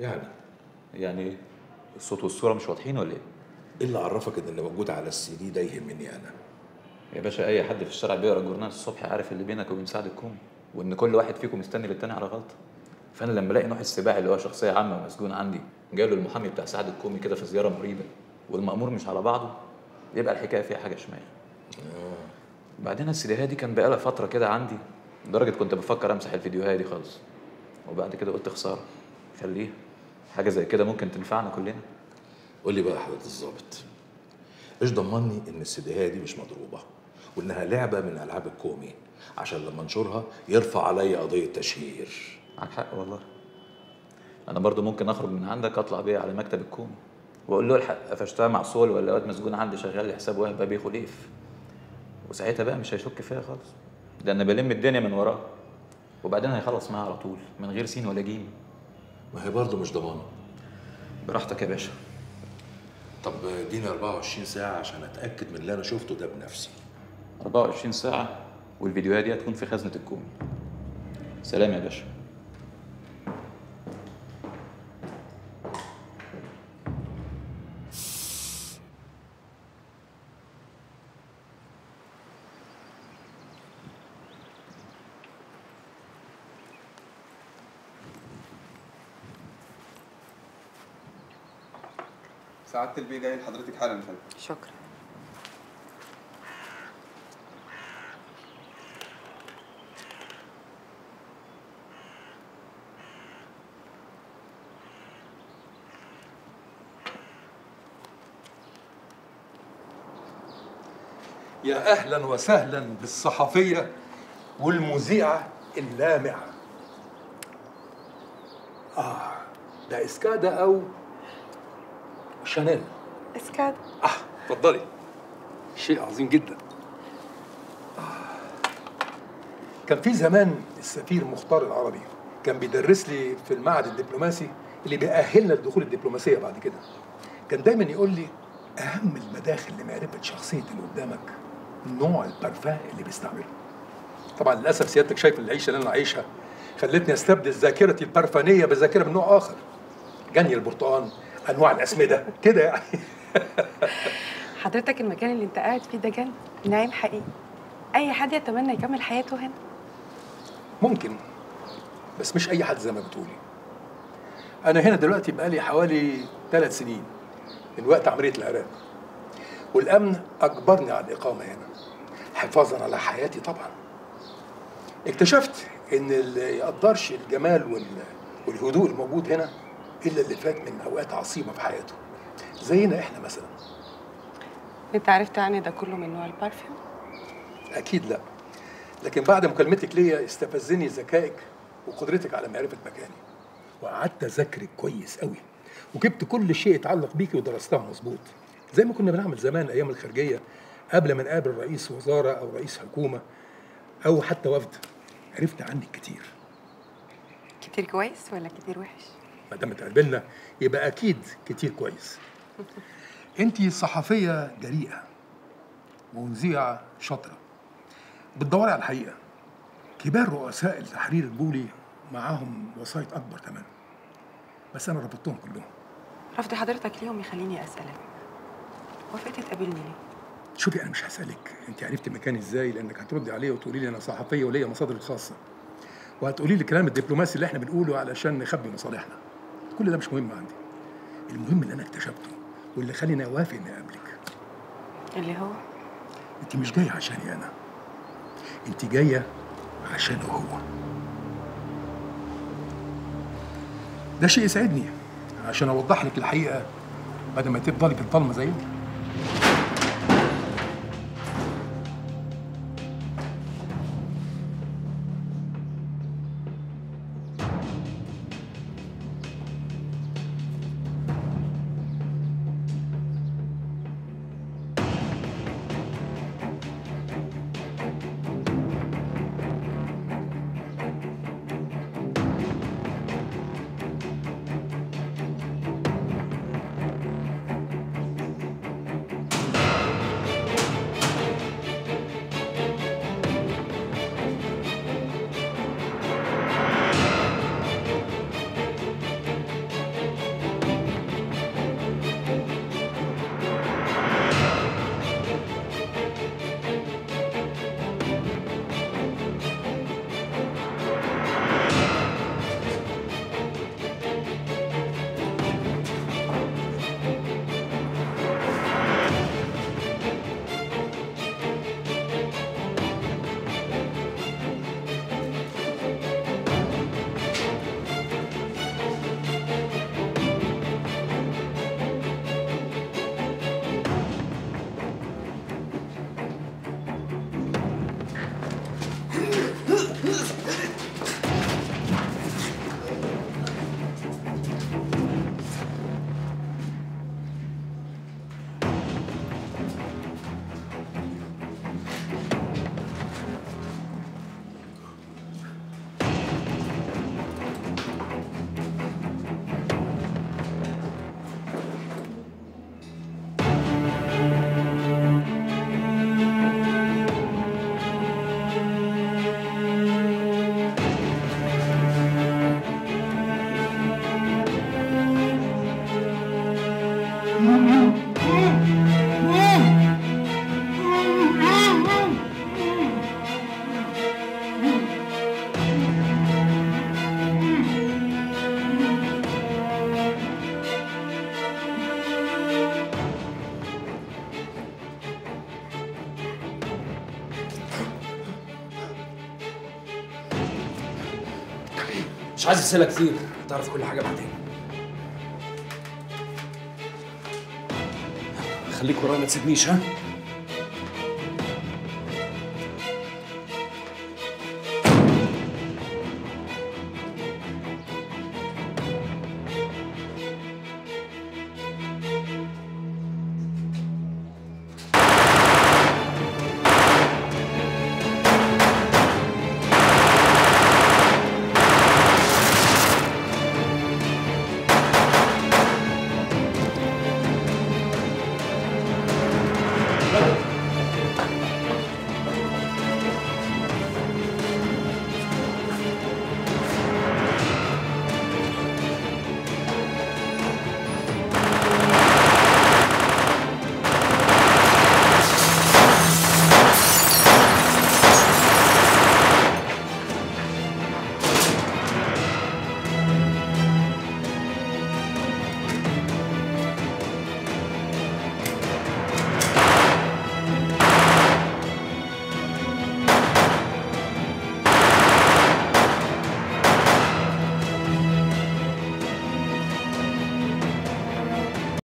يعني يعني ايه؟ الصوت والصوره مش واضحين ولا ايه؟ ايه اللي عرفك ان اللي موجود على السي دي ده يهمني انا؟ يا باشا اي حد في الشارع بيقرا الجورنال الصبح عارف اللي بينك وبين سعد الكومي، وان كل واحد فيكم مستني للتاني على غلطه. فانا لما الاقي نوح السباعي اللي هو شخصيه عامه ومسجون عندي جاله المحامي بتاع سعد الكومي كده في زياره مريبه، والمأمور مش على بعضه، يبقى الحكايه فيها حاجه شمال. بعدين السيديهات دي كان بقالها فتره كده عندي، لدرجه كنت بفكر امسح الفيديوهات دي خالص. وبعد كده قلت خساره، خليها، حاجه زي كده ممكن تنفعنا كلنا. قول لي بقى حضرة الظابط، ايش ضمني ان السيديهايه دي مش مضروبه وانها لعبه من العاب الكومي عشان لما انشرها يرفع عليا قضيه تشهير؟ معاك حق والله. انا برضو ممكن اخرج من عندك اطلع بيها على مكتب الكومي واقول له الحق قفشتها مع صول ولا واد مسجون عندي شغال لي حساب وهبه بيه خليف، وساعتها بقى مش هيشك فيا خالص، ده انا بلم الدنيا من وراه، وبعدين هيخلص معايا على طول من غير سين ولا جيم. ما هي برضه مش ضمانه. براحتك يا باشا. طب اديني 24 ساعه عشان اتاكد من اللي انا شفته ده بنفسي. 24 ساعه والفيديوهات دي هتكون في خزنه الكومي. سلام يا باشا. سعادة البيه جاي لحضرتك حالا يا فندم. شكرا. يا أهلا وسهلا بالصحفية والمذيعة اللامعة. ده اسكادا أو شانيل؟ اسكاد. اتفضلي. شيء عظيم جدا. كان في زمان السفير مختار العربي كان بيدرس لي في المعهد الدبلوماسي اللي بيأهلنا لدخول الدبلوماسية بعد كده. كان دايما يقول لي أهم المداخل لمعرفة شخصية اللي قدامك نوع البارفان اللي بيستعمله. طبعا للأسف سيادتك شايف العيشة اللي أنا عايشها خلتني أستبدل ذاكرتي البرفانية بذاكرة من نوع آخر. جني البرتقال، أنواع الأسمدة كده يعني. حضرتك المكان اللي انت قاعد فيه ده جنة، نعيم حقيقي. أي حد يتمنى يكمل حياته هنا. ممكن، بس مش أي حد زي ما بتقولي. أنا هنا دلوقتي بقالي حوالي 3 سنين من وقت عملية العراق، والأمن أجبرني على الإقامة هنا حفاظا على حياتي طبعا. اكتشفت إن اللي يقدرش الجمال والهدوء الموجود هنا إلا اللي فات من أوقات عصيبة في حياته، زينا إحنا مثلا. انت عرفت يعني ده كله من نوع البارفيوم؟ أكيد لا، لكن بعد مكالمتك ليا استفزني ذكائك وقدرتك على معرفة مكاني، وقعدت أذاكرك كويس قوي، وجبت كل شيء يتعلق بيكي ودرستها مظبوط، زي ما كنا بنعمل زمان أيام الخارجية قبل ما نقابل رئيس وزارة أو رئيس حكومة أو حتى وفد. عرفت عنك كتير. كتير كويس ولا كتير وحش؟ ما دام اتقابلنا يبقى أكيد كتير كويس. أنتي صحفية جريئة ومذيعة شاطرة، بتدوري على الحقيقة. كبار رؤساء التحرير البولي معاهم وسايط أكبر كمان، بس أنا رفضتهم كلهم. رفض حضرتك ليهم يخليني أسألك، وافقت تقابلني ليه؟ شوفي، أنا مش هسألك أنت عرفتي مكاني إزاي، لأنك هتردي عليا وتقولي لي أنا صحفية وليا مصادر الخاصة، وهتقولي لي الكلام الدبلوماسي اللي إحنا بنقوله علشان نخبي مصالحنا. كل ده مش مهم عندي. المهم اللي أنا اكتشفته واللي خليني أوافق إني أقابلك. اللي هو؟ أنت مش جاية عشاني أنا، أنت جاية عشانه هو. ده شيء يسعدني عشان أوضح لك الحقيقة بدل ما تفضلي في الضلمة زي انت. مش عايز اسئله كتير، هتعرف كل حاجه بعدين. خليك ورايا ما تسيبنيش ها؟